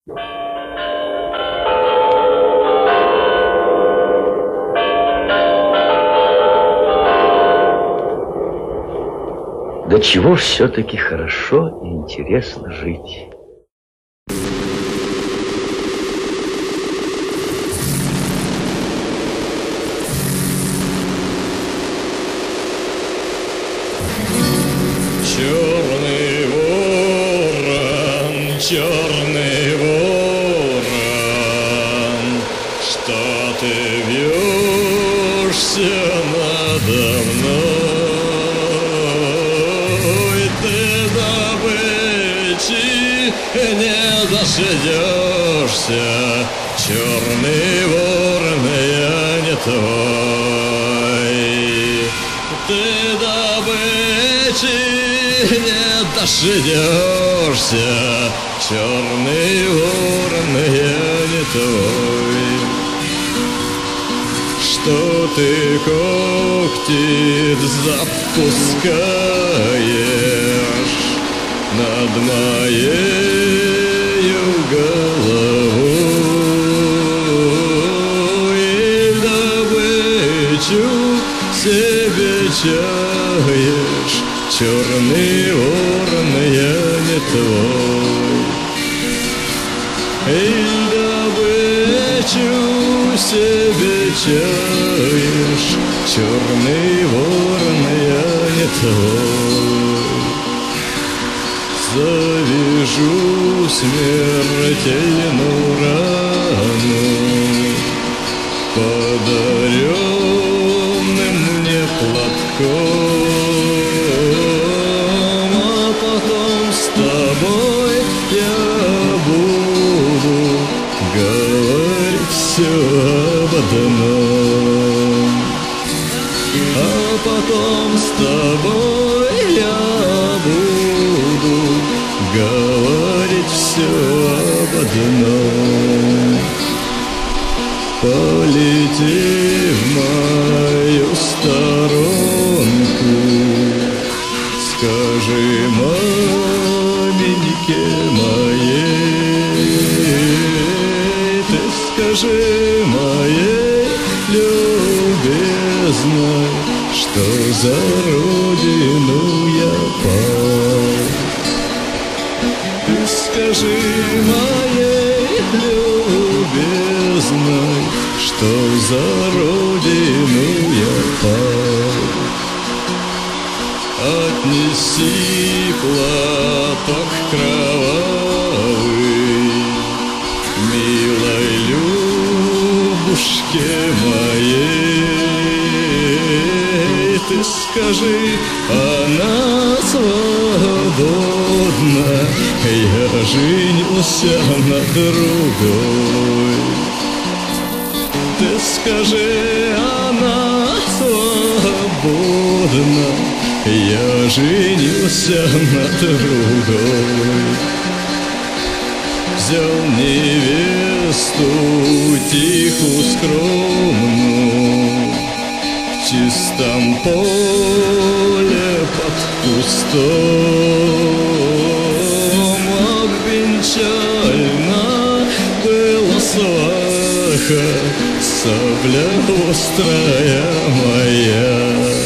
До чего все-таки хорошо и интересно жить. Черный ворон, что ты вьешься надо мной? Ты добычи не дождешься, черный ворон, я не твой. Ты добычи не дождешься, черный ворон, я не твой. Что ты когти запускаешь над моею головой? Добычу себе чаешь, черный ворон, я не твой. Эй, добычу себе чаешь, черный ворон, я не твой. Завяжу смертельную рану подаренным мне платком, а потом с тобой я буду говорить все об одном. А потом с тобой я буду говорить все об одном. Полети в мою сторонку, скажи маменьке моей, ты скажи моей любезной, что за родину я пал. Ты скажи моей любезной, что за родину я пал. Отнеси платок кровавый милой Любушке моей. Ты скажи, она свободна, я женился на другой. Ты скажи, она свободна, я женился на другой. Взял невесту тихую, скромную, в чистом поле под кустом. Обвенчальна была сваха, сабля острая моя.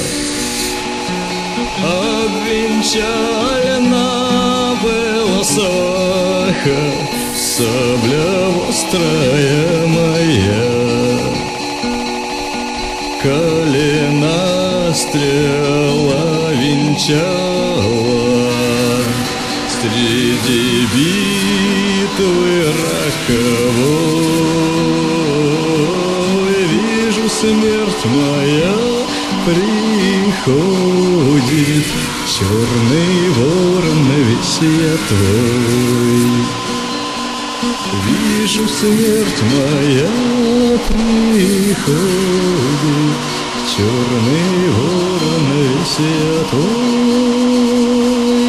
Обвенчальна была сваха, сабля острая моя. Колена стрела венчала среди битвы роковой. Вижу, смерть моя приходит, черный ворон, весь я твой. Вижу, смерть моя приходит, черный ворон, весь я твой.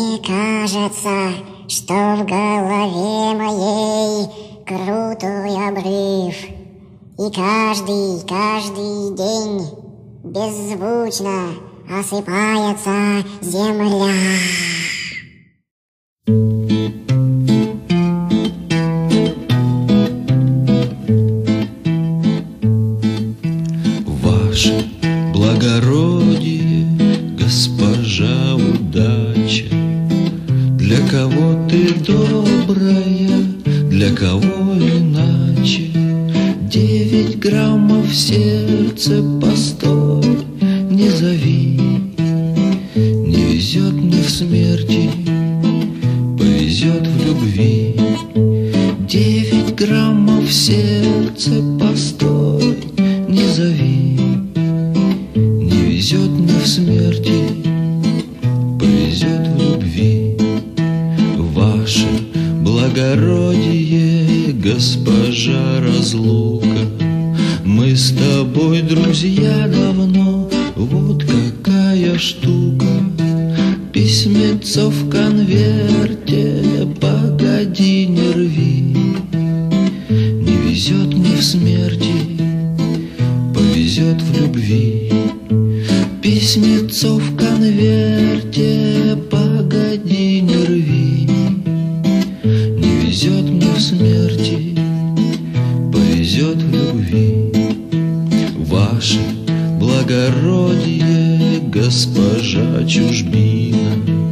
Мне кажется, что в голове моей крутой обрыв, и каждый день беззвучно осыпается земля. Ваше благородие, госпожа удача, для кого ты добрая, для кого иначе. 9 граммов в сердце, постой, не зови. Не везет мне в смерти, повезет в любви. 9 граммов в сердце, постой, не зови. Не везет мне в смерти, повезет в любви. Ваше благородие, госпожа разлука, мы с тобой друзья давно, вот какая штука. Письмецо в конверте, погоди, не рви. Не везет мне в смерти, повезет в любви. Письмецо в конверте, погоди, не рви. Не везет мне в смерти, повезет в любви. Ваше благородие, госпожа чужбина,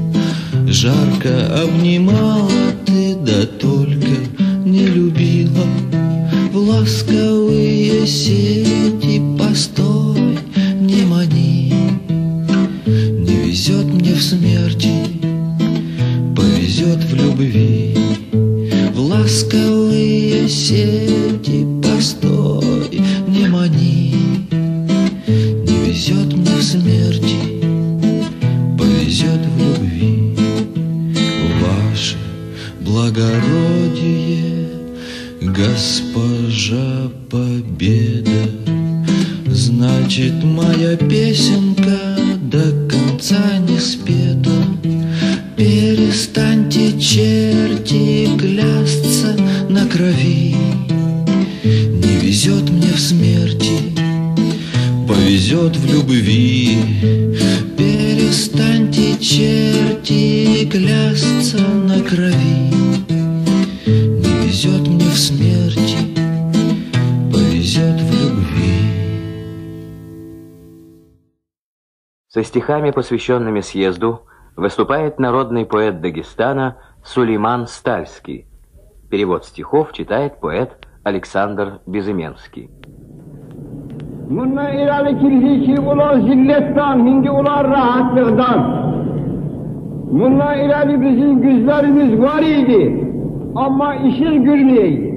жарко обнимала ты, да только не любила. В ласковые сети, постой, не мани. Не везет мне в смерти, повезет в любви. В ласковые сети, постой, не мани. Не везет мне в смерти, повезет в любви. Ваше благородие, госпожа Победа, значит, моя песенка до конца не спета. Перестаньте, черти, клясться на крови. Не везет мне в смерти, повезет в любви. Перестаньте, черти, клясться на крови. Не везет мне в смерти, повезет в любви. Со стихами, посвященными съезду, выступает народный поэт Дагестана Сулейман Стальский. Перевод стихов читает поэт Александр Безыменский. Bundan ileri ki ulan zilletten, hindi ulan rahatlıktan. Bundan ileri bizim güzlerimiz var idi. Ama işin gülmeyeydi.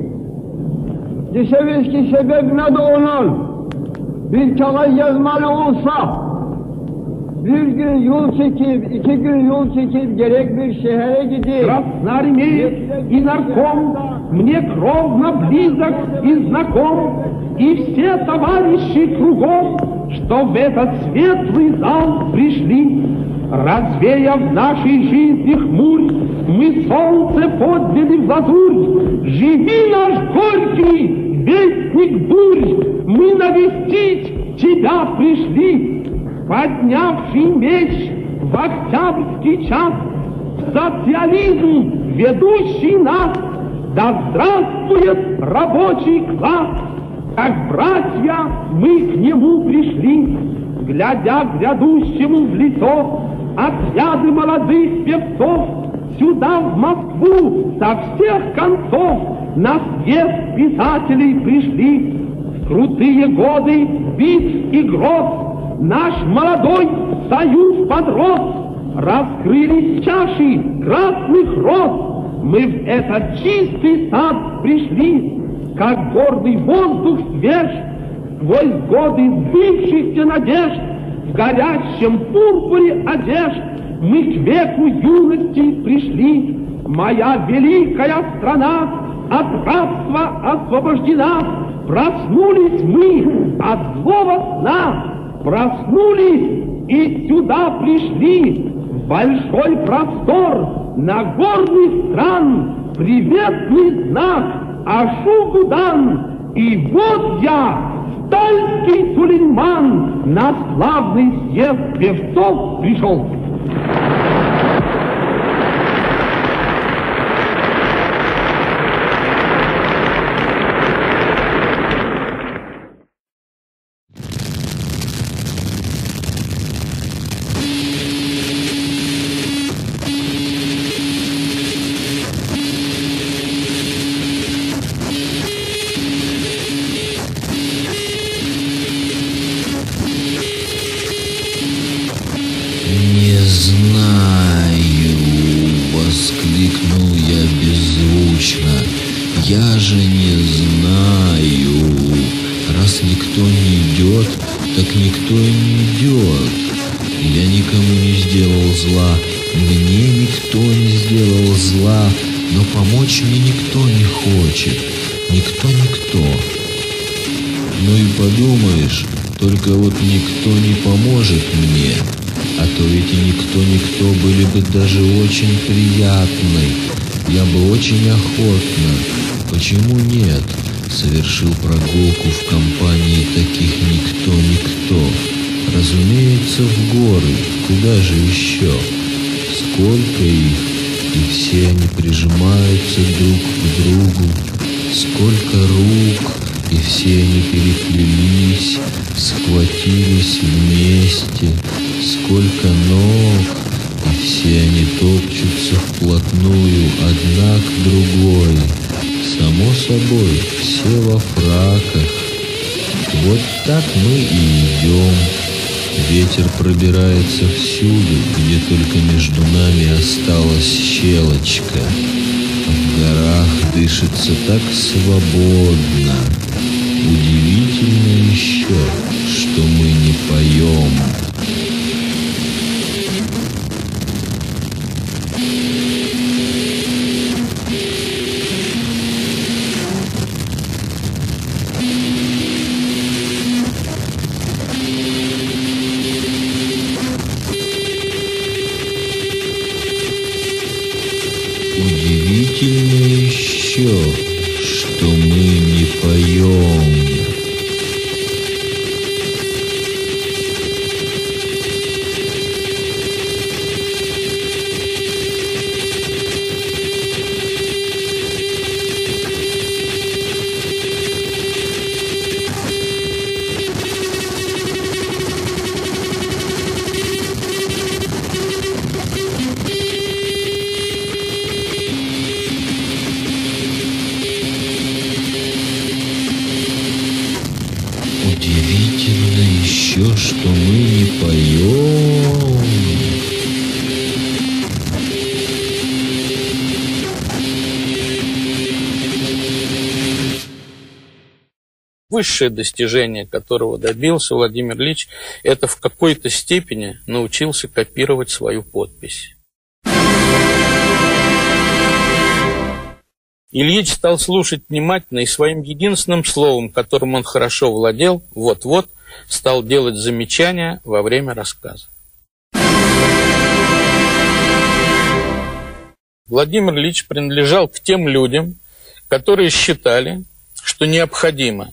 Deseniz ki sebep ne de onun? Bir kağıt yazmalı olsa, bir gün yol çekip, 2 gün yol çekip gerek bir şehre gidip. Красноармеец и нарком, мне кровно близок и знаком, и все товарищи кругом, что в этот светлый зал пришли, развеяв нашей жизни хмурь, мы солнце подняли в лазурь. Живи наш горький вестник бурь, мы навестить тебя пришли, поднявший меч в октябрьский час, социализм, ведущий нас. Да здравствует рабочий класс! Как братья мы к нему пришли, глядя грядущему в лицо, отряды молодых певцов сюда, в Москву, со всех концов на съезд писателей пришли. В крутые годы битв и гроз наш молодой союз подрос, раскрылись чаши красных роз. Мы в этот чистый сад пришли, как гордый воздух свеж, сквозь годы сбившихся надежд, в горящем пурпуре одежд мы к веку юности пришли. Моя великая страна от рабства освобождена. Проснулись мы от злого сна, проснулись и сюда пришли. большой простор Нагорных стран, приветный знак Ашугудан. И вот я, стальский Сулейман, на славный съезд певцов пришел. Воскликнул я беззвучно. Я же не знаю. Раз никто не идет, так никто и не идет. Я никому не сделал зла, мне никто не сделал зла, но помочь мне никто не хочет. Никто. Ну и подумаешь, только вот никто не поможет мне. А то ведь и никто были бы даже очень приятны. Я бы очень охотно, почему нет, совершил прогулку в компании таких никто. Разумеется, в горы, куда же еще? Сколько их, и все они прижимаются друг к другу. Сколько рук, и все они переплелись, схватились вместе. Сколько ног, и все они топчутся вплотную одна к другой. Само собой, все во фраках. Вот так мы и идем. Ветер пробирается всюду, где только между нами осталась щелочка. В горах дышится так свободно. Удивительно еще, что мы не поем. Удивительно еще, что мы не поем. Удивительно еще, что мы не поем. Высшее достижение, которого добился Владимир Ильич, это в какой-то степени научился копировать свою подпись. Ильич стал слушать внимательно и своим единственным словом, которым он хорошо владел, вот-вот, стал делать замечания во время рассказа. Владимир Ильич принадлежал к тем людям, которые считали, что необходимо,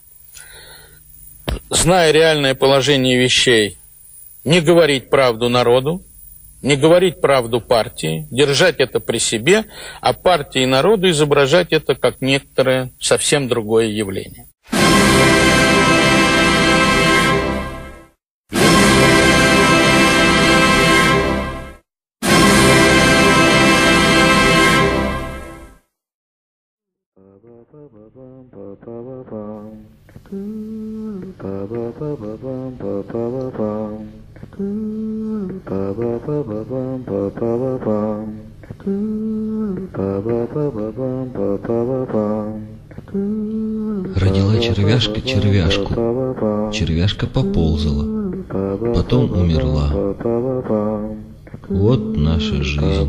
зная реальное положение вещей, не говорить правду народу, не говорить правду партии, держать это при себе, а партии и народу изображать это как некоторое совсем другое явление. Родила червяшка червяшку, червяшка поползала, потом умерла. Вот наша жизнь.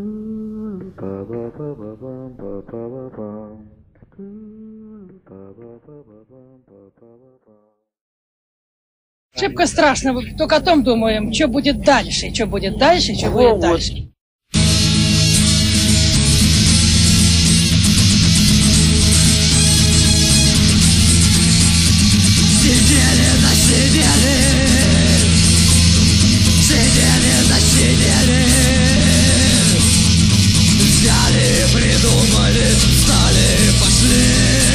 Ba ba ba ba ba ba ba ba ba. Шибко страшно, только о том думаем, что будет дальше, что будет дальше, что будет дальше. Сидели да сидели, взяли, придумали, встали, пошли.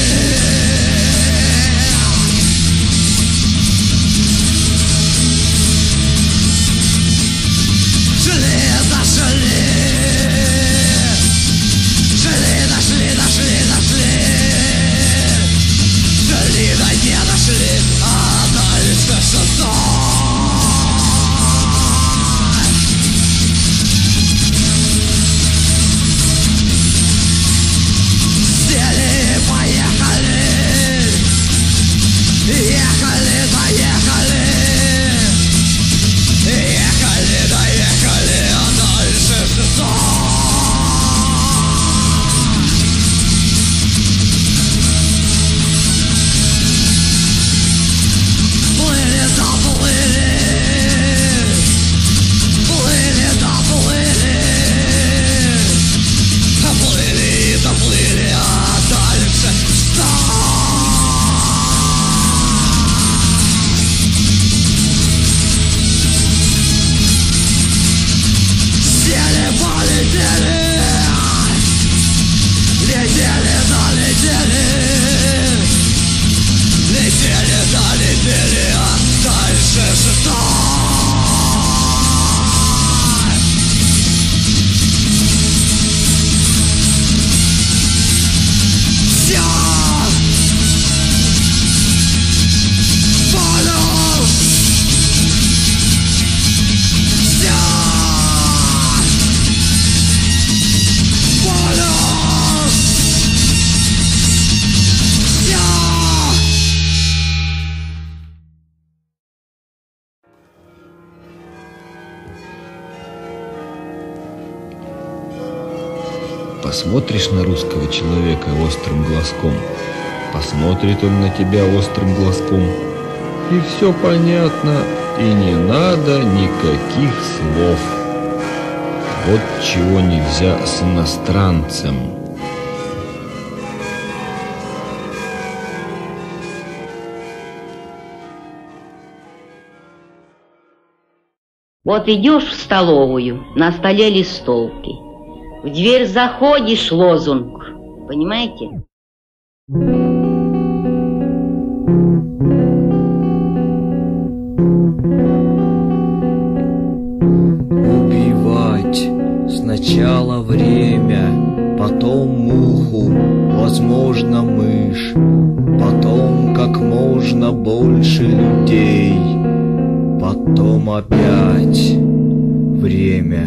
Посмотришь на русского человека острым глазком, посмотрит он на тебя острым глазком, и все понятно, и не надо никаких слов. Вот чего нельзя с иностранцем. Вот идешь в столовую, на столе листовки. В дверь заходишь, лозунг. Понимаете? Убивать сначала время, потом муху, возможно мышь, потом как можно больше людей, потом опять время.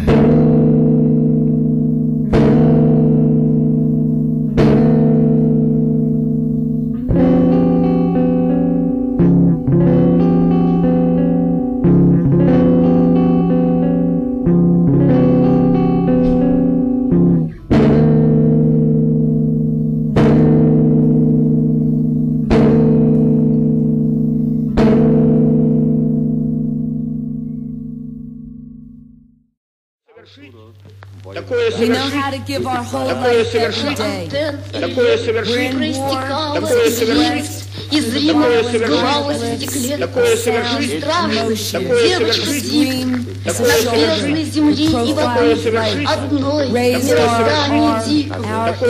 Такое совершить, и зримо сбывалось в стекле. Страшно, девочка спит на звездной земле и вокруг одной мироздание дико.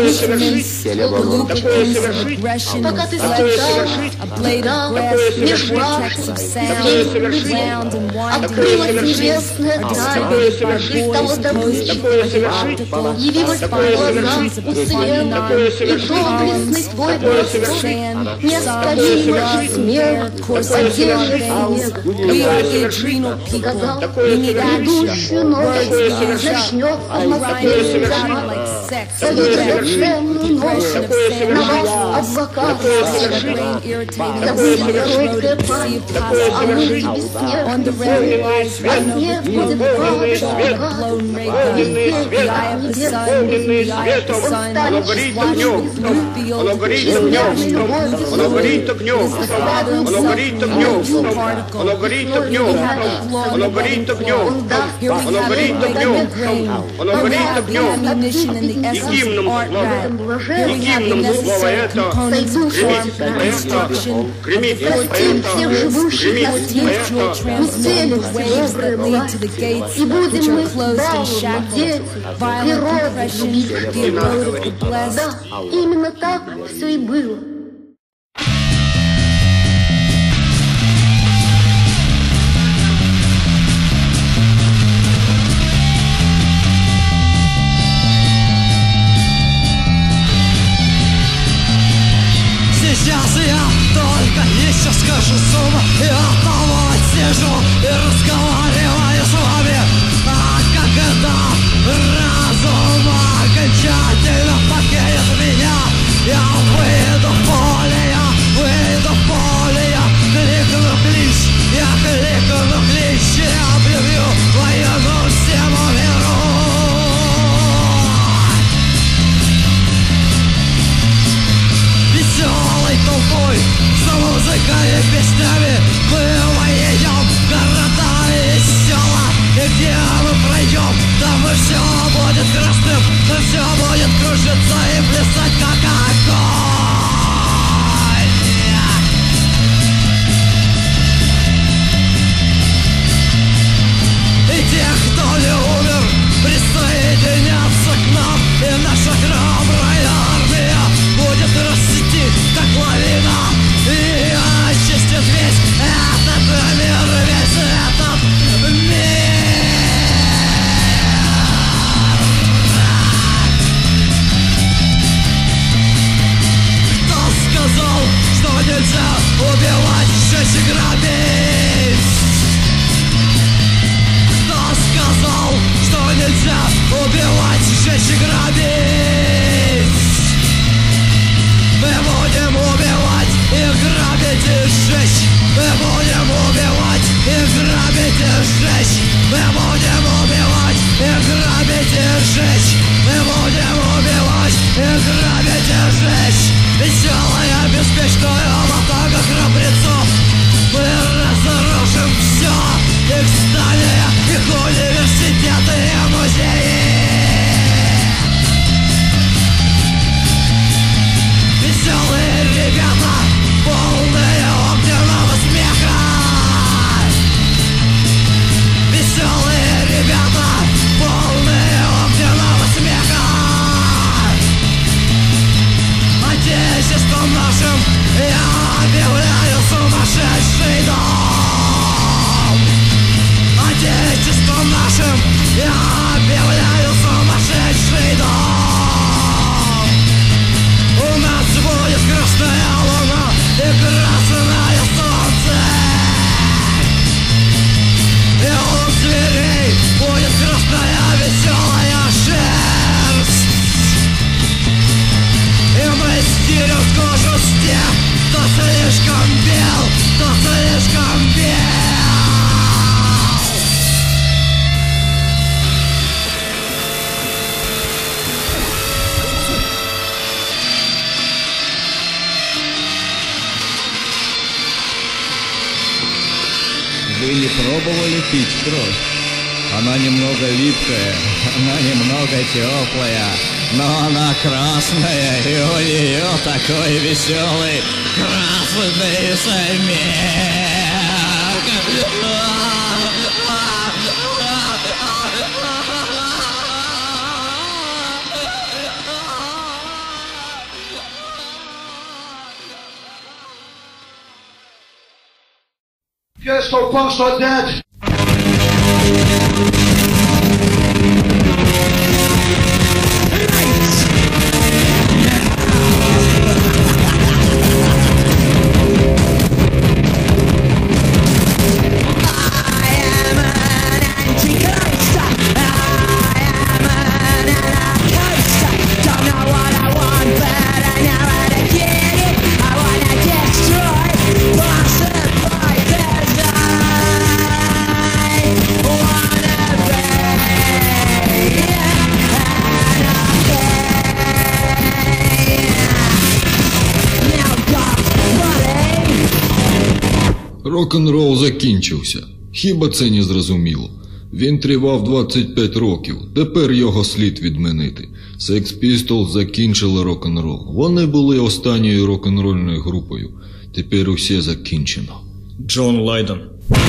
Пока ты скучал, гулял меж башен, людей, открылась небесная тайна, и стало добыть. Явилась по глазам у света, и доблестный твой простор не остался. необходимо смерть, поддерживание. Грядущую ночь начнется наступление. Совершенную ночь на вас облака забудет короткая память, а мы бессмертны. А снег будет падать, огненный светом, оно горит огнем, оно горит огнем, оно горит огнем, оно горит огнем, оно горит огнем, оно горит огнем, оно горит огнем, оно горит огнем. И гимном слово это, гремит всех живущих на свете, уселимся добрые власти, и будем мы бал, дети, природу любить. Да, именно так все и было. Сейчас я только еще скажу сумму, и одного сижу и разговариваю с вами. А как это разум окончательно покинет меня, я выйду в поле, я кликну клич, я объявлю войну всему миру. Веселой толпой, за музыкой и песнями мы воедем города и села. И где мы пройдем, там и все будет красным, там все будет кружиться и плясать как огонь. И те, кто не умер, присоединятся к нам, и наша храбрая армия будет расцвести, как лавина, и очистит весь этот мир, весь этот мир. Кто сказал, что нельзя убивать, жечь и грабить? Кто сказал, что нельзя убивать, жечь и грабить? Мы будем убивать и грабить и сжечь. Мы будем убивать и грабить и сжечь. Мы будем убивать и грабить и сжечь. Мы будем убивать и грабить и сжечь. Веселая, беспечная ватага храбрецов. Мы разрушим все. Их здания, их университеты и музеи. Веселые ребята, полные огненного смеха. Веселые ребята, полные огненного смеха. Отечеством нашим я объявляю сумасшедший дом. Отечеством нашим я объявляю сумасшедший дом. У нас будет красная луна и красное солнце. И у зверей будет красная веселая шерсть. И мы стирим кожу с тех, кто слишком бел, кто слишком бел. Вы не пробовали пить кровь? Она немного липкая, она немного теплая, но она красная, и у нее такой веселый красный смех. Yes, so punks are dead. Рок-н-рол закінчився. Хіба це не зрозуміло? Він тривав 25 років, тепер його слід відмінити. Sex Pistols закінчили рок-н-рол. Вони були останньою рок-н-рольною групою. Тепер усе закінчено. Джон Лайден.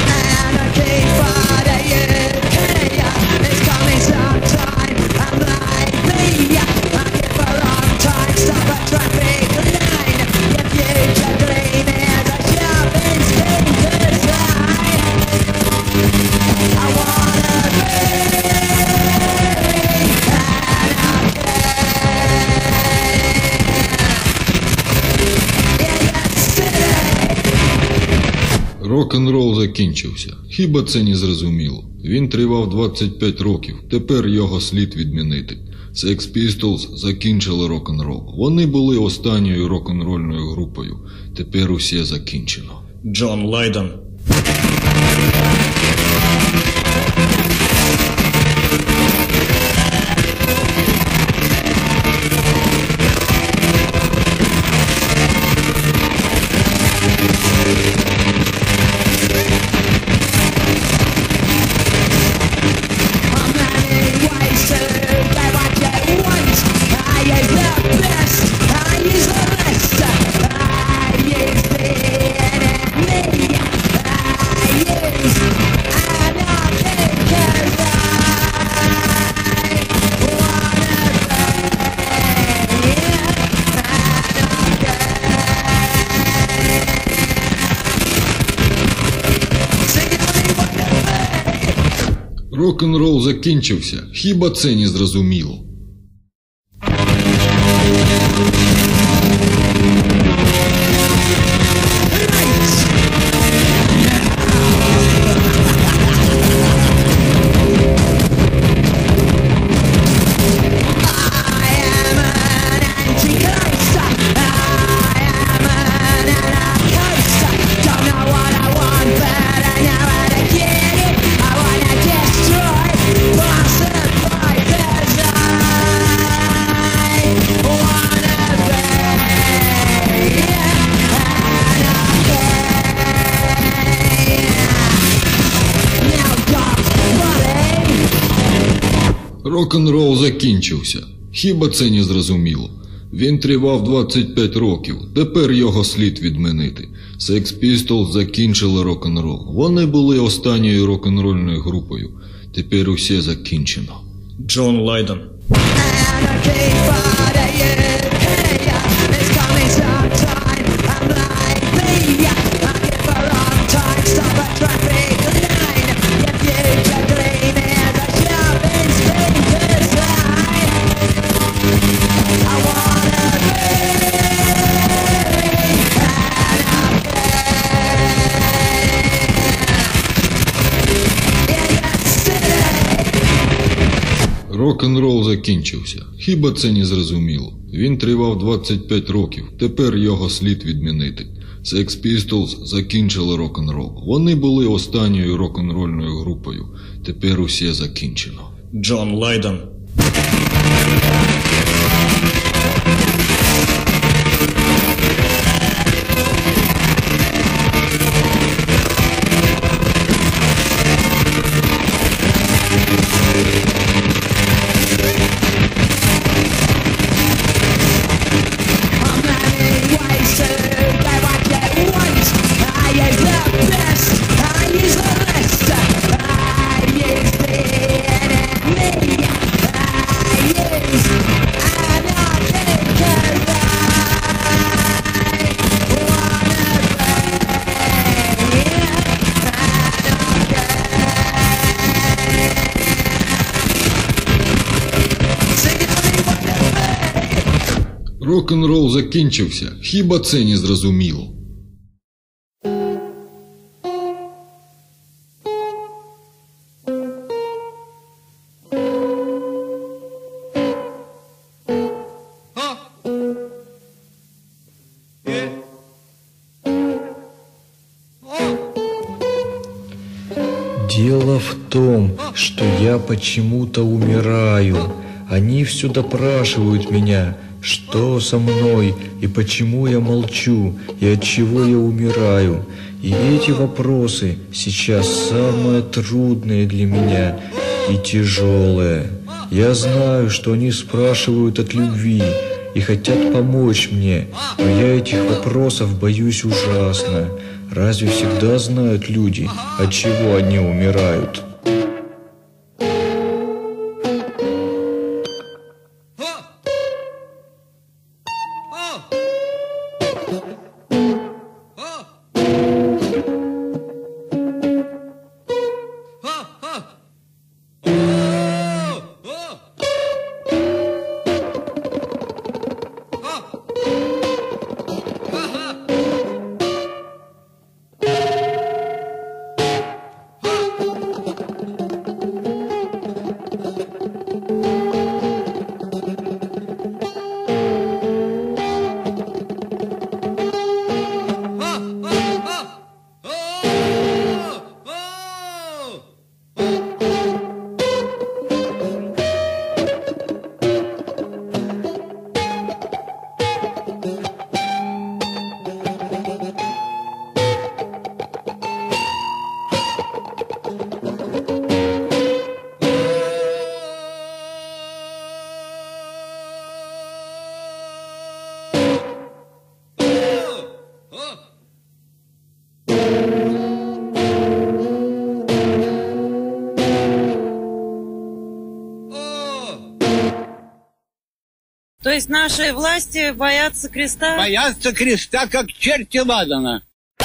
Рок-н-рол закінчився. Хіба це не зрозуміло? Він тривав 25 років, тепер його слід відмінити. Sex Pistols закінчили рок-н-рол. Вони були останньою рок-н-рольною групою. Тепер усе закінчено. Джон Лайден. Рок-н-рол закінчився. Хіба це не зрозуміло? Рок-н-рол закінчився. Хіба це не зрозуміло? Він тривав 25 років, тепер його слід відмінити. Sex Pistols закінчили рок-н-рол. Вони були останньою рок-н-рольною групою. Тепер усе закінчено. Джон Лайден. Рок-н-рол закінчився. Хіба це не зрозуміло? Він тривав 25 років, тепер його слід відмінити. Sex Pistols закінчили рок-н-рол. Вони були останньою рок-н-рольною групою. Тепер усе закінчено. Джон Лайден. Рок-н-рол закінчився. Хіба це не зрозуміло? Дело в том, что я почему-то умираю. Они все допрашивают меня. что со мной и почему я молчу, и от чего я умираю. И эти вопросы сейчас самые трудные для меня и тяжелые. Я знаю, что они спрашивают от любви и хотят помочь мне, но я этих вопросов боюсь ужасно. Разве всегда знают люди, от чего они умирают? То есть наши власти боятся креста? Боятся креста, как черти ладана.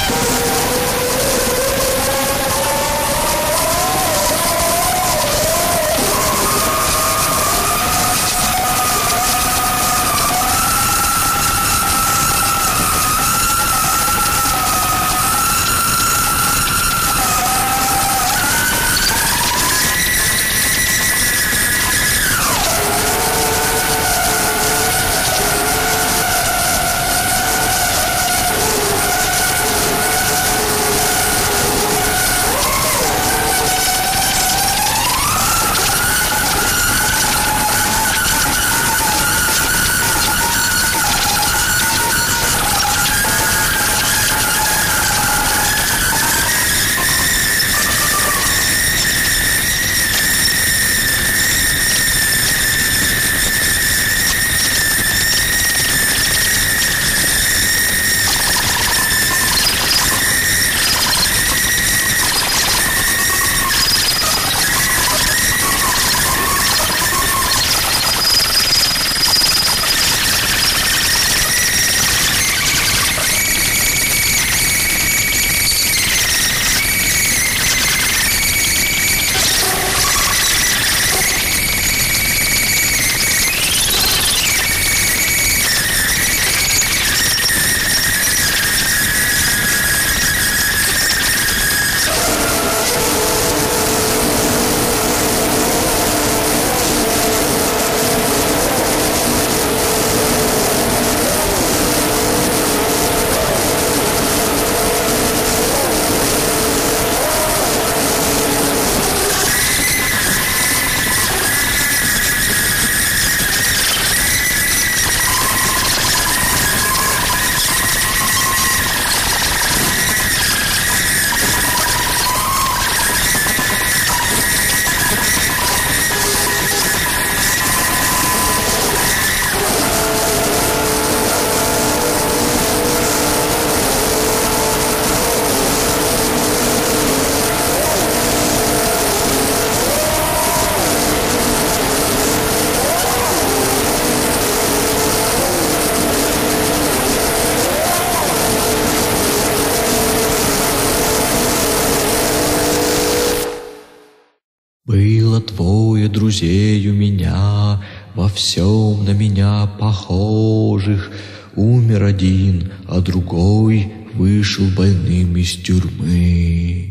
Было двое друзей у меня, во всем на меня похожих. Умер один, а другой вышел больным из тюрьмы.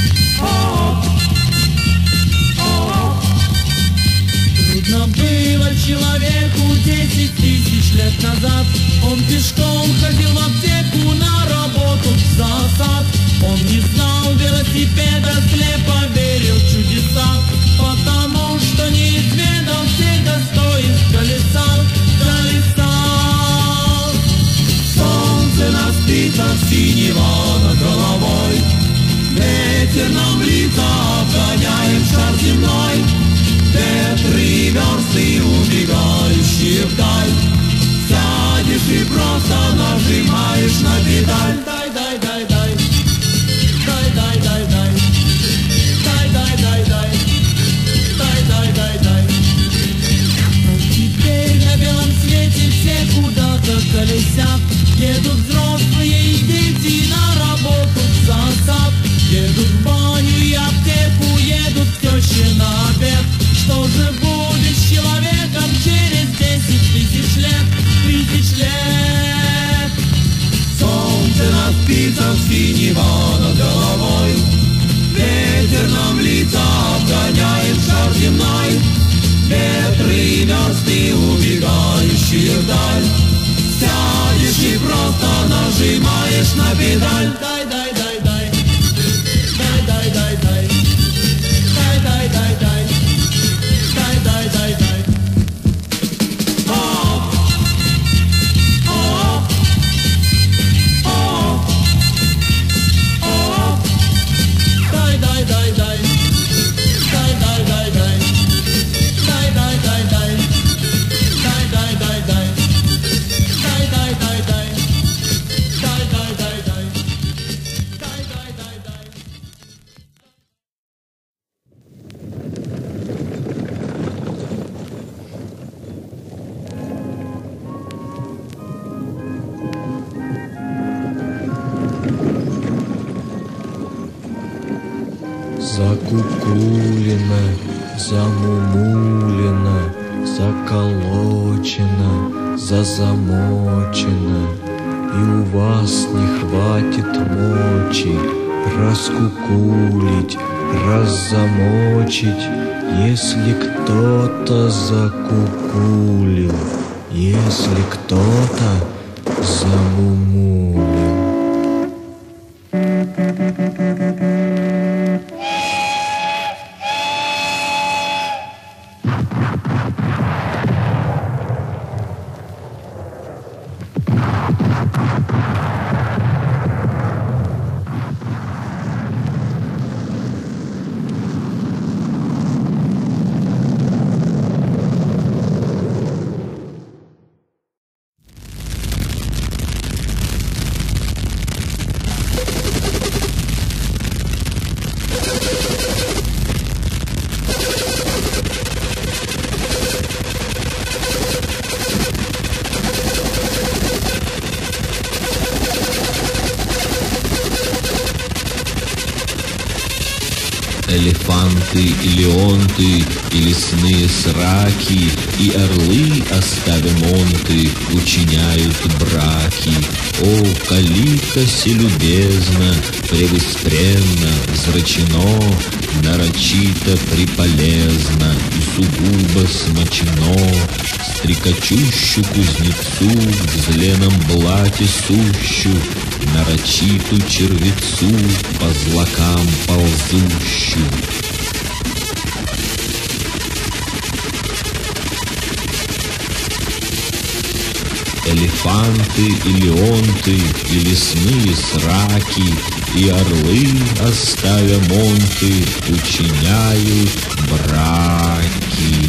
Трудно было человеку 10 тысяч лет назад. Он пешком ходил в аптеку на работу за сад. Он не знал велосипеда, слепо верил в чудеса, потому что не изведал всех достоинств колеса. Солнце нас спиток синего над головой, ветер нам лица обгоняем шар земной. Ветры версты, убегающие вдаль, сядешь и просто нажимаешь на педаль. Дай, дай, дай, дай, дай, дай, дай, дай, дай, дай, дай, дай, дай, дай, дай, дай. Теперь на белом свете все куда-то колесят, едут взрослые и дети на работу за сад, едут в баню и аптеку, едут тещи на обед. Что же будет с человеком через 10 тысяч лет, тысяч лет? Солнце на спицах синего над головой, ветер нам лица обгоняет шар земной. Ветры версты, убегающие вдаль, сядешь и просто нажимаешь на педаль. Дай, дай, дай, дай, дай, дай, дай, дай, дай, дай, дай, дай. Дай, дай, дай, дай. О, о, о, о. Дай, дай, дай, дай. Дай, дай, дай, дай. Дай, дай, дай, дай. Дай, дай, дай, дай. Дай, дай, дай, дай. Дай, дай, дай, дай. Дай, дай, дай, дай. Закукулина, замумулина, заколочена, зазамочена, и у вас не хватит мочи раскукулить, раззамочить, если кто-то закукулил, если кто-то замумулил. Элефанты и леонты, и лесные сраки, и орлы, оставя монты, учиняют браки. О, каликоси любезно, превоспренно, зрачено, нарочито приполезно и сугубо смочено. Стрекочущу кузнецу, в зеленом блате сущу, нарочиту червецу, по злакам ползущу. Элефанты и леонты, и лесные сраки, и орлы, оставя монты, учиняют браки.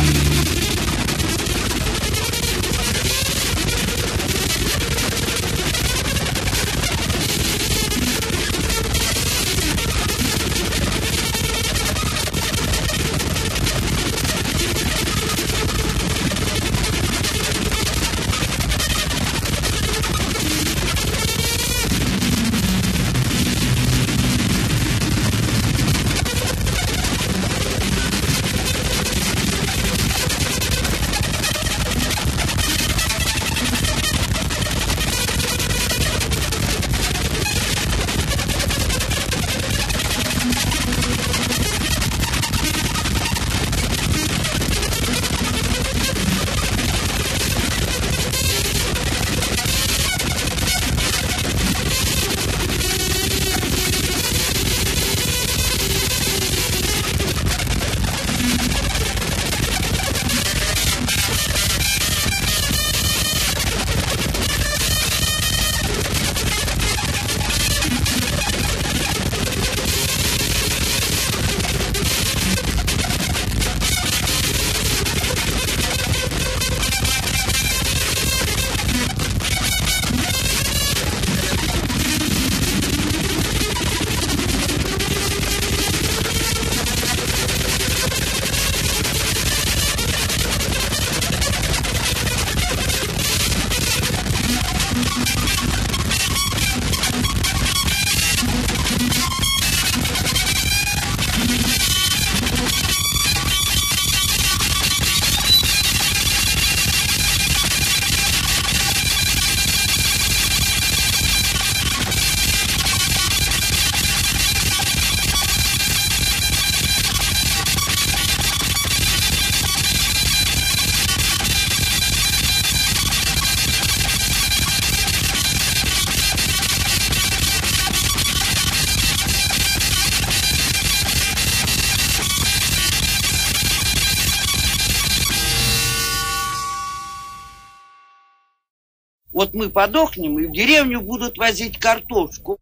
Вот мы подохнем, и в деревню будут возить картошку.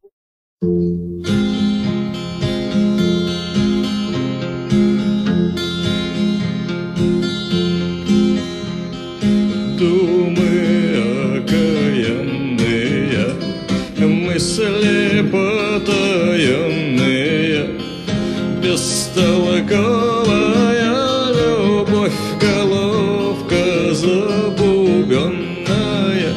Думы окаянные, мысли потаенные, бестолковая любовь, головка забубенная,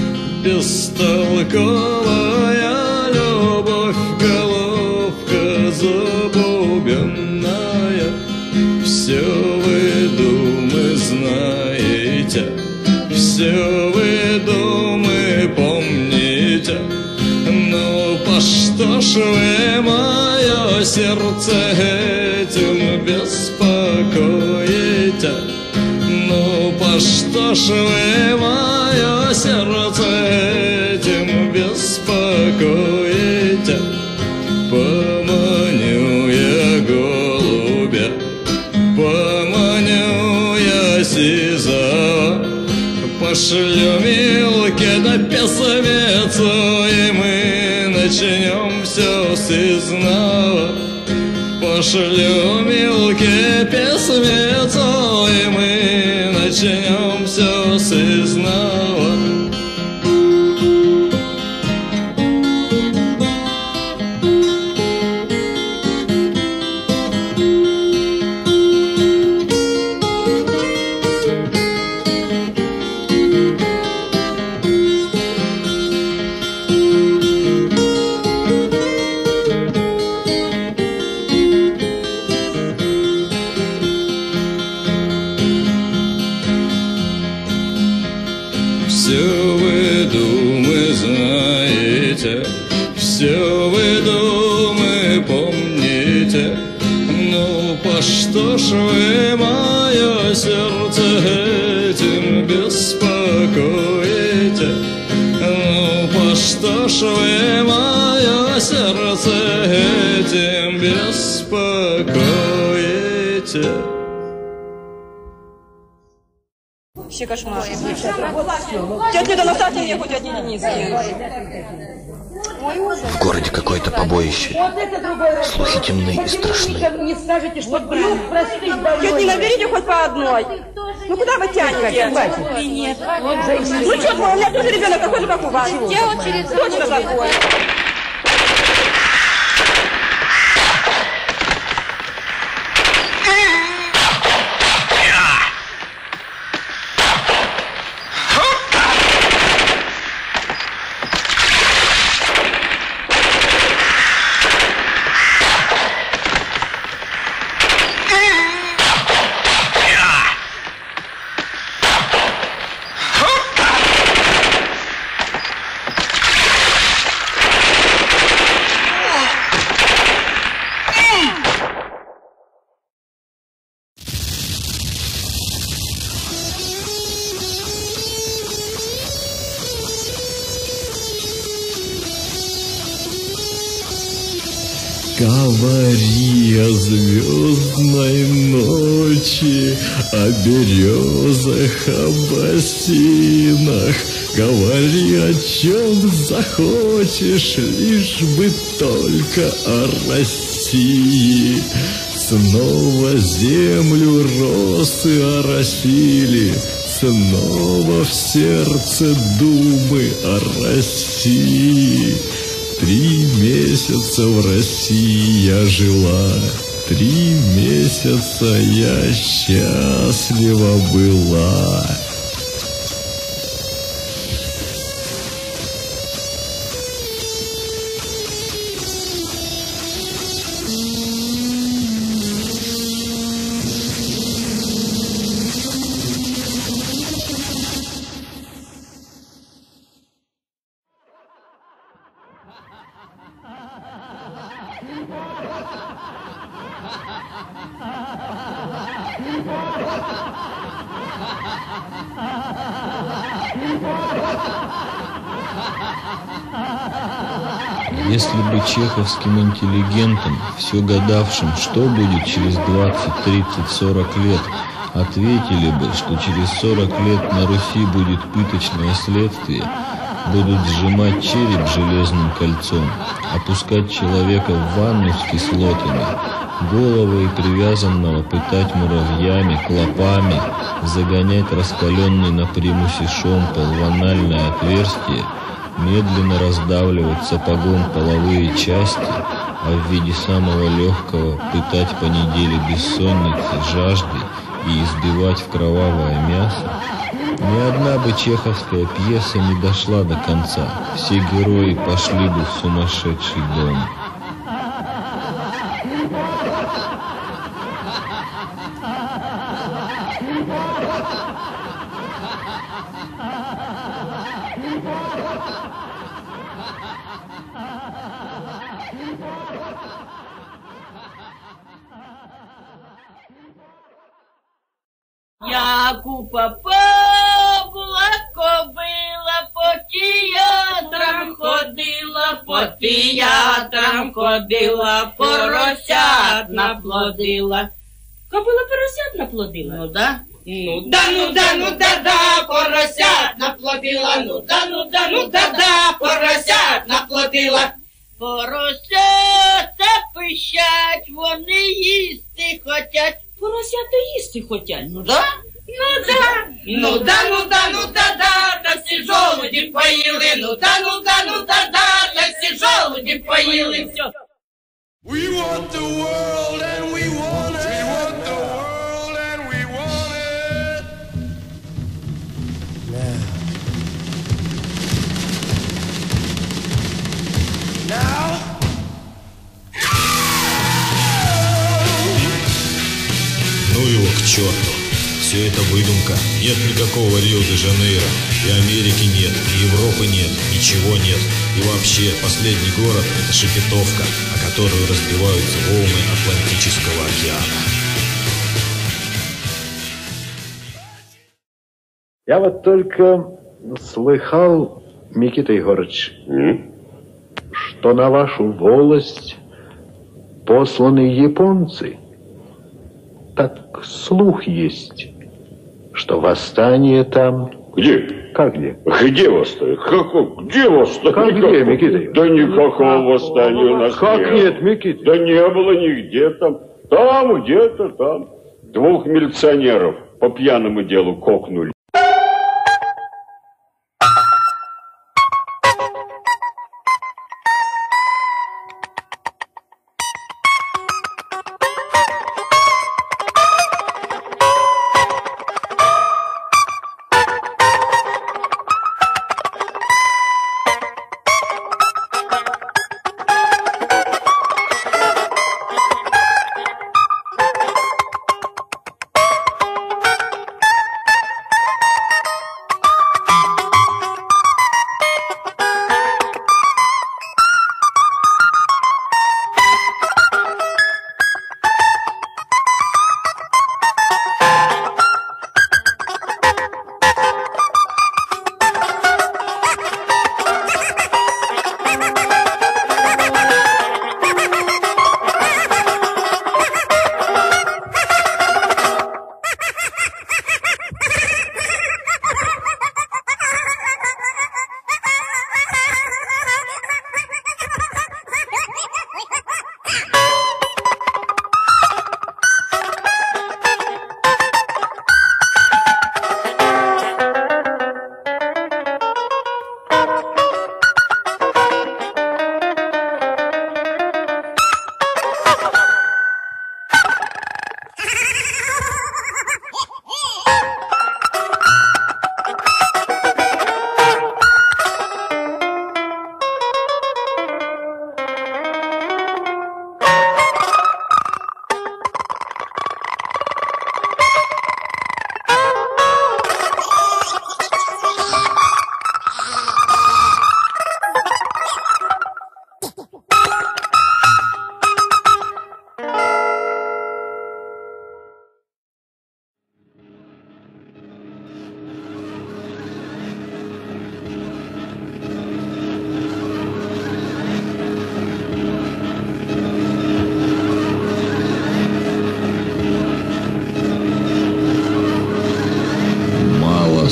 бестолковая любовь, головка забубенная. Все вы думы знаете, все вы думы помните, ну по что ж вы мое сердце этим беспокоите? Ну по что ж вы мое сердце этим беспокоите? Поманю я голубя, поманю я сизого, пошлю милке да песовицу, и мы начнем все с изного. Пошлю милке песовицу, и мы начнем все с изного. Все вы думы знаете, все вы думы помните, ну по что ж вы мое сердце этим беспокоите? Ну по что ж вы мое сердце этим беспокоите? Вообще кошмар. Тетя Люда, наставьте мне хоть одни единицы. В городе какое-то побоище. Слухи темны и страшны. Тетя, не наберите хоть по одной. Ну куда вы тянете? Нет. Ну что, у меня тоже ребенок такой же, как у вас. Точно такой. Говори о звездной ночи, о березах, об осинах. Говори о чем захочешь, лишь бы только о России. Снова землю росы оросили, снова в сердце думы о России. 3 месяца в России я жила, 3 месяца я счастлива была. Если бы чеховским интеллигентам, все гадавшим, что будет через 20, 30, 40 лет, Ответили бы, что через 40 лет на Руси будет пыточное следствие, будут сжимать череп железным кольцом, опускать человека в ванну с кислотами, головой привязанного пытать муравьями, клопами, загонять раскаленный на примусе шомпол в анальное отверстие, медленно раздавливать сапогом половые части, а в виде самого легкого пытать по неделе бессонницы, жажды и избивать в кровавое мясо. Ни одна бы чеховская пьеса не дошла до конца, все герои пошли бы в сумасшедший дом. Яку попа кобила, по театрам ходила, поросят наплодила. Кобила поросят наплодила? Ну да. Ну да, поросят наплодила. Ну да, поросят наплодила. Поросята пищать, вони їсти хотять. Поросята їсти хотять. Ну да. Ну да, та всі жолуді поїли. Ну да, та всі жолуді поїли. Все. We want the world and we want it. We want the world and we want it. Now. Ну его к черту. Все это выдумка. Нет никакого Рио-де-Жанейро. И Америки нет, и Европы нет, ничего нет. И вообще, последний город — это Шепетовка, о которую разбиваются волны Атлантического океана. Я вот только слыхал, Микита Егорыч, что на вашу волость посланы японцы. Так слух есть, что восстание там... Где? Как где? Где восстание? Где восстание? Как где, Микита? Да никакого восстания у нас как нет. Нет, Микита? Да не было нигде там. Там где-то там. 2 милиционеров по пьяному делу кокнули.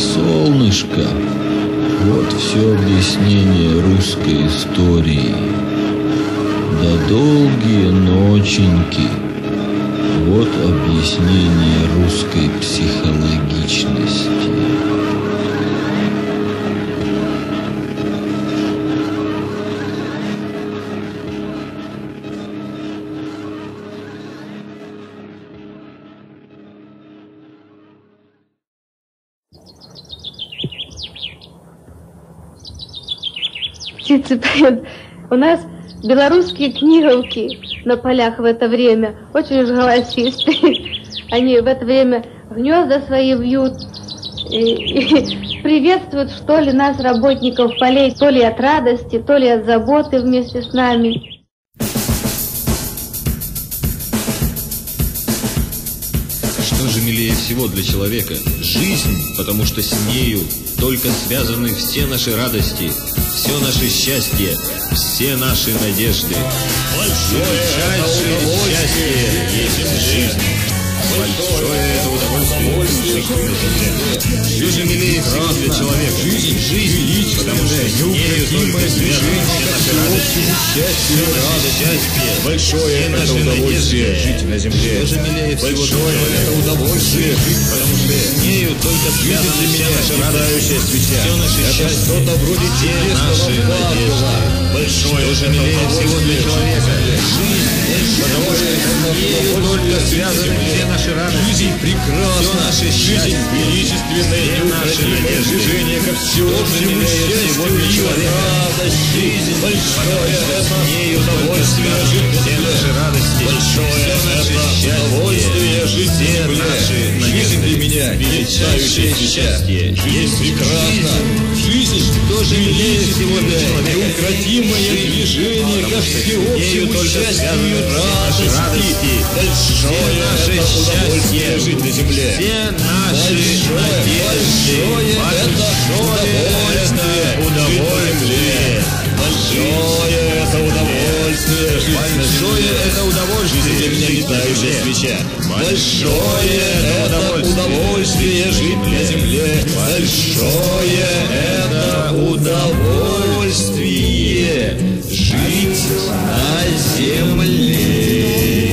солнышко. Вот все объяснение русской истории. Да долгие ноченьки. Вот объяснение русской психологичности. Птицы поют. У нас белорусские книговки на полях в это время очень уж голосистые. Они в это время гнезда свои вьют и приветствуют, что ли, нас, работников полей, то ли от радости, то ли от заботы вместе с нами. Что же милее всего для человека? Жизнь, потому что с нею только связаны все наши радости, все наше счастье, все наши надежды. Большое счастье есть жизнь. Большое это удовольствие жить на земле. Что же милее всего для человека? Жизнь, потому что с нею только связаны все наши радости, счастье, большое это удовольствие жить на земле. Что же милее всего для человека? Это удовольствие жить, потому что с нею только связаны все наши радости, все наши счастье, что-то вроде наши надежды. Большое же милее всего для человека. Жизнь, потому что с нею только связаны все наши радости. Жизнь прекрасна, все наши жизнь величественное, неукротимое движение ко всеобщему счастью и радости. Жизнь большое это удовольствие жить все наши радости. Большое это удовольствие жить земле. Жизнь для меня величайшее счастье. Жизнь прекрасна. Жизнь тоже милее всего для человека. Неукротимое движение ко всеобщему счастью и радости. Большое наше счастье жить на земле. Все наши надежды. Большое это удовольствие. Большое это удовольствие жить на земле. Большое это удовольствие для меня летающая свеча. Большое это удовольствие жить на земле. Большое это удовольствие жить на земле.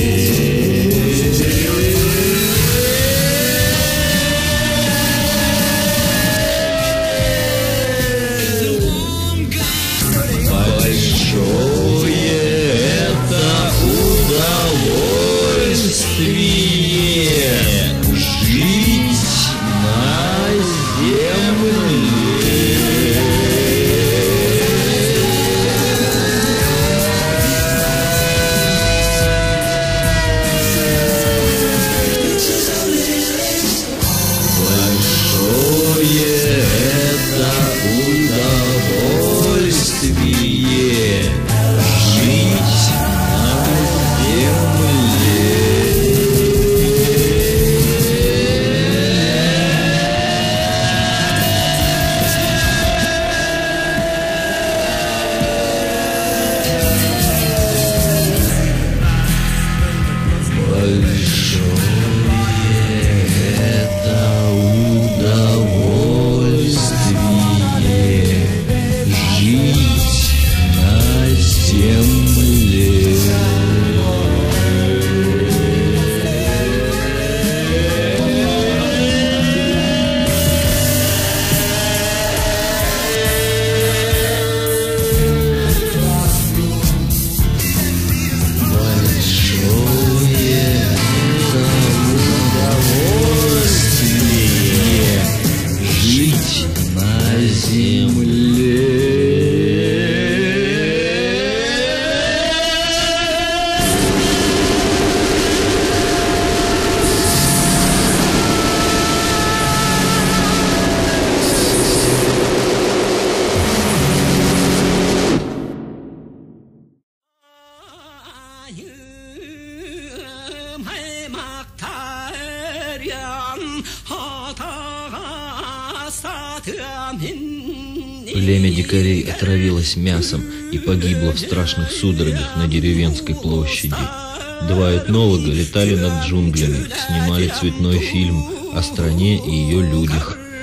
Племя дикарей отравилось мясом и погибло в страшных судорогах на деревенской площади. Два этнолога летали над джунглями, снимали цветной фильм о стране и ее людях. И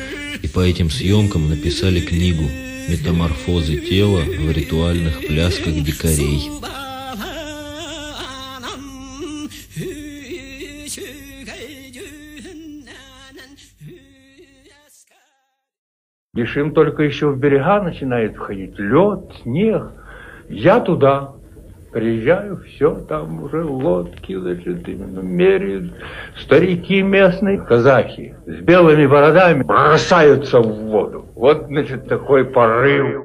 по этим съемкам написали книгу «Метаморфозы тела в ритуальных плясках дикарей». Лишь им только еще в берега начинает входить лед, снег. Я туда приезжаю, все, там уже лодки, значит, меряют. Старики местные, казахи, с белыми бородами бросаются в воду. Вот, значит, такой порыв.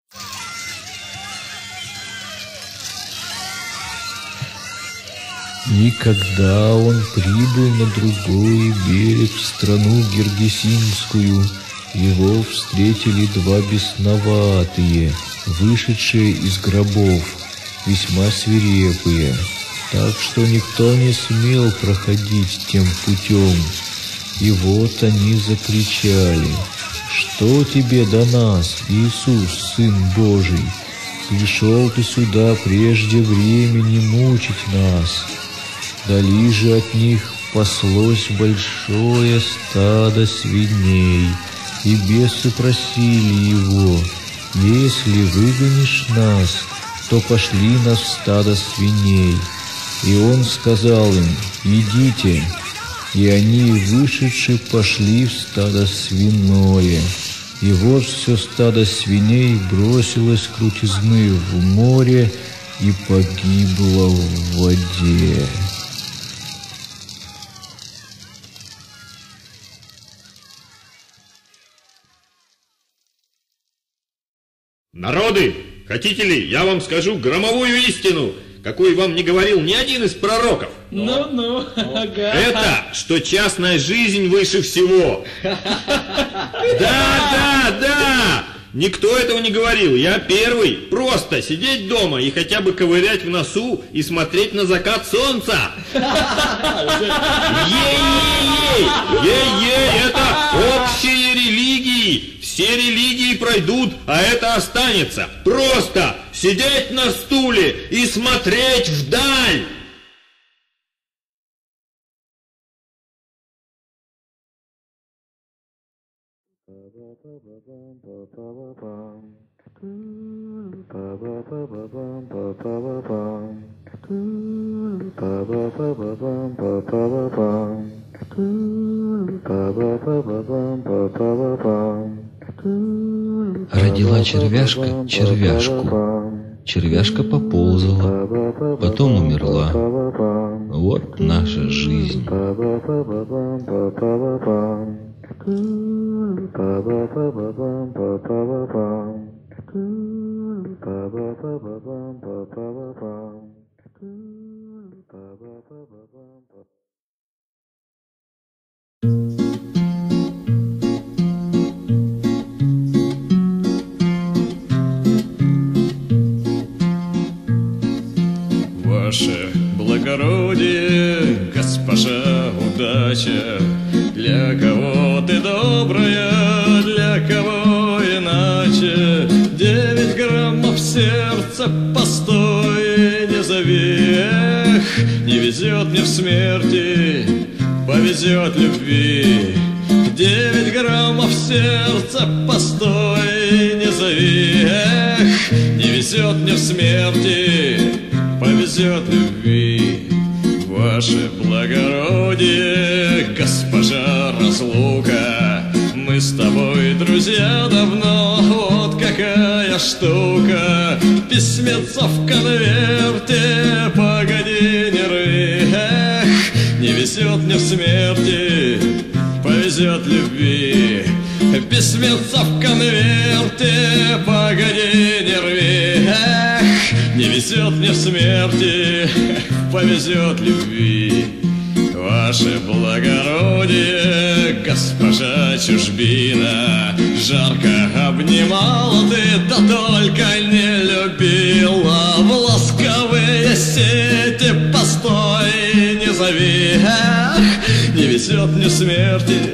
И когда он прибыл на другой берег, в страну Гиргисинскую, его встретили два бесноватые, вышедшие из гробов, весьма свирепые, так что никто не смел проходить тем путем. И вот они закричали: «Что тебе до нас, Иисус, Сын Божий? Пришел ты сюда прежде времени мучить нас». Вдали же от них паслось большое стадо свиней, и бесы просили его: «Если выгонишь нас, то пошли нас в стадо свиней». И он сказал им: «Идите». И они, вышедши, пошли в стадо свиное. И вот все стадо свиней бросилось крутизны в море и погибло в воде. Народы, хотите ли, я вам скажу громовую истину, какую вам не говорил ни один из пророков? Ну, ага. Это, что частная жизнь выше всего. Да, никто этого не говорил. Я первый. Просто сидеть дома и хотя бы ковырять в носу и смотреть на закат солнца. Ей-ей-ей, это общие религии. Все религии пройдут, а это останется. Просто сидеть на стуле и смотреть вдаль. Родила червяшка червяшку. Червяшка поползала, потом умерла. Вот наша жизнь. Ваше благородие, госпожа удача, для кого ты добрая, для кого иначе. 9 граммов сердца постой, не зови, эх, не везет мне в смерти, повезет любви. 9 граммов сердца постой, не зови, эх, не везет мне в смерти, повезет любви. Ваше благородие, госпожа разлука, мы с тобой друзья давно, вот какая штука. Письмецо в конверте, погоди, не рви, эх, не везет мне в смерти, повезет любви. Письмецо в конверте, погоди, не рви, эх, не везет мне в смерти, повезет любви. Ваше благородие, госпожа чужбина, жарко обнимала ты, да только не любила. В ласковые сети постой, не зови, эх, не везет мне смерти,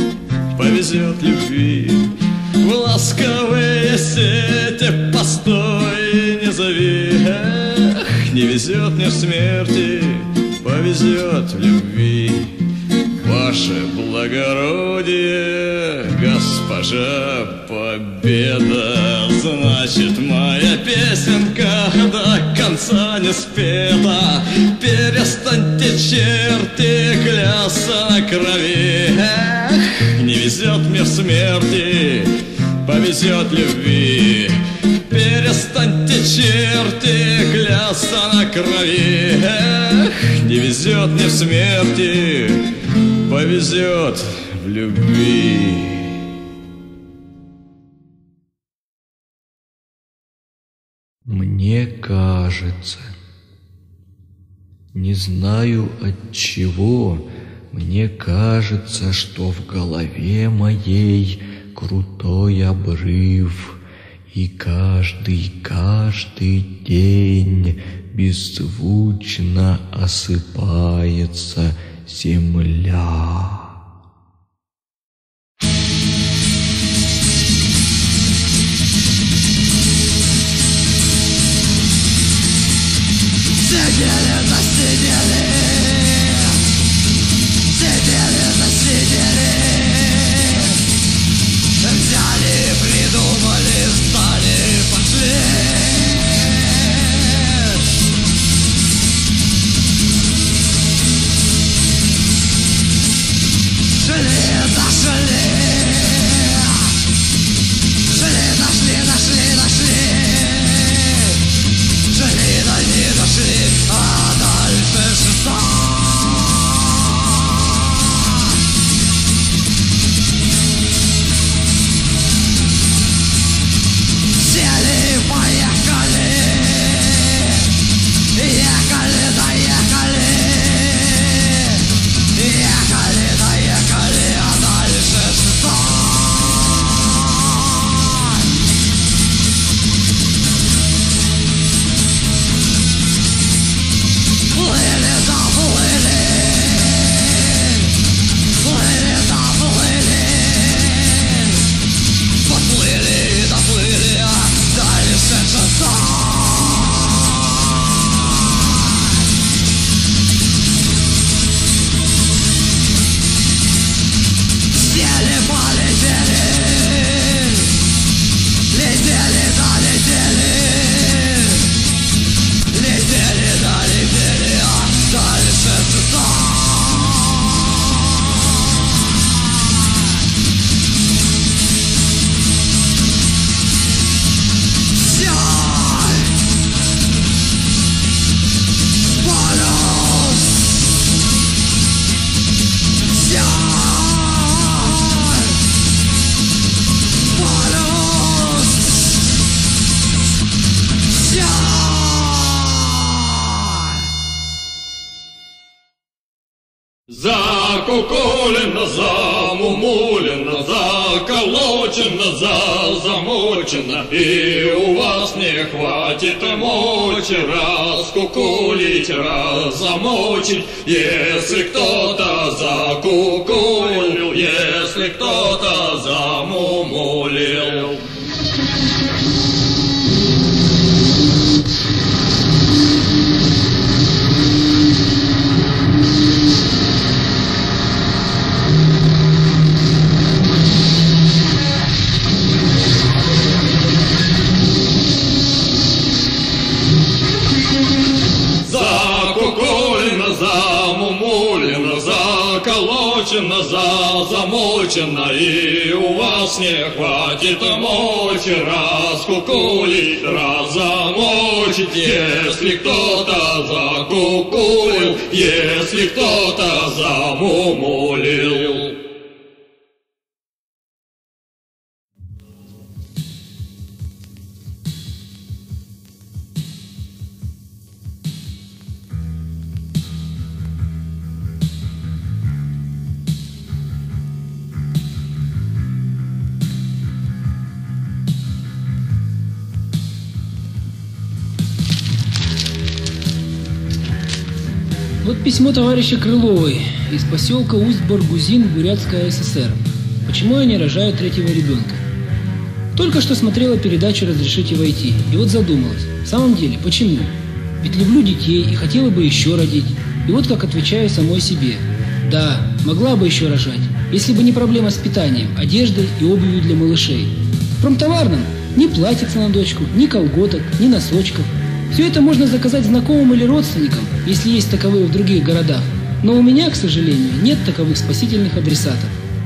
повезет любви. В ласковые сети постой, не зови, эх, не везет мне смерти, повезет в любви. ваше благородие, госпожа Победа. Значит, моя песенка до конца не спета. Перестаньте, черти, клясться на крови. Эх, не везет мне в смерти, повезет любви. Перестаньте, черти, клясться на крови. Эх, не везет мне в смерти, повезет в любви. Мне кажется, не знаю от чего, мне кажется, что в голове моей крутой обрыв, и каждый день беззвучно осыпается земля. Взяли, придумали, стали, пошли. Шли, дошли. Шли, дошли, дошли, дошли. Шли, да не дошли, а дальше что? Закукулено, замумулено, заколочено, замочено, и у вас не хватит мочи раскукулить, разамочить, если кто-то закукулил, если кто-то замумулил. Заколочено, замочено, и у вас не хватит мочи раскукулить, разамочить, если кто-то закукулил, если кто-то замумулил. Вот письмо товарища Крыловой из поселка Усть-Баргузин, Бурятская ССР. Почему они рожают третьего ребенка? Только что смотрела передачу «Разрешите войти». И вот задумалась. В самом деле, почему? Ведь люблю детей и хотела бы еще родить. И вот как отвечаю самой себе. Да, могла бы еще рожать, если бы не проблема с питанием, одеждой и обувью для малышей. В промтоварном ни платьица на дочку, ни колготок, ни носочков. Все это можно заказать знакомым или родственникам, если есть таковые в других городах. Но у меня, к сожалению, нет таковых спасительных адресатов.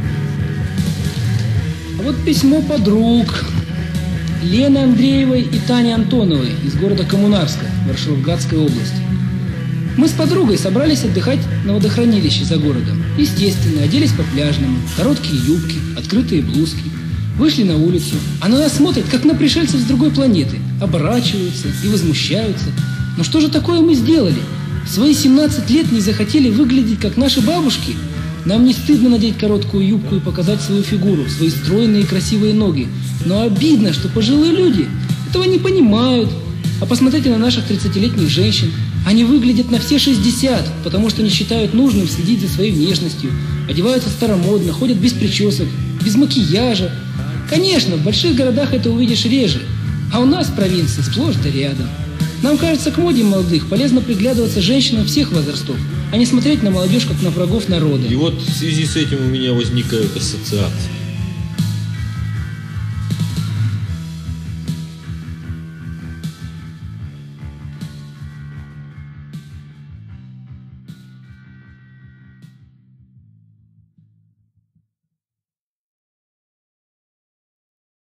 А вот письмо подруг. Лены Андреевой и Тани Антоновой из города Коммунарска, Ворошиловградской области. Мы с подругой собрались отдыхать на водохранилище за городом. Естественно, оделись по-пляжному, короткие юбки, открытые блузки. Вышли на улицу, а на нас смотрят, как на пришельцев с другой планеты. Оборачиваются и возмущаются. Но что же такое мы сделали? В свои 17 лет не захотели выглядеть, как наши бабушки? Нам не стыдно надеть короткую юбку и показать свою фигуру, свои стройные и красивые ноги. Но обидно, что пожилые люди этого не понимают. А посмотрите на наших 30-летних женщин. Они выглядят на все 60, потому что не считают нужным следить за своей внешностью. Одеваются старомодно, ходят без причесок, без макияжа. Конечно, в больших городах это увидишь реже. А у нас в провинции сплошь да рядом. Нам кажется, к моде молодых полезно приглядываться женщинам всех возрастов, а не смотреть на молодежь, как на врагов народа. И вот в связи с этим у меня возникают ассоциации.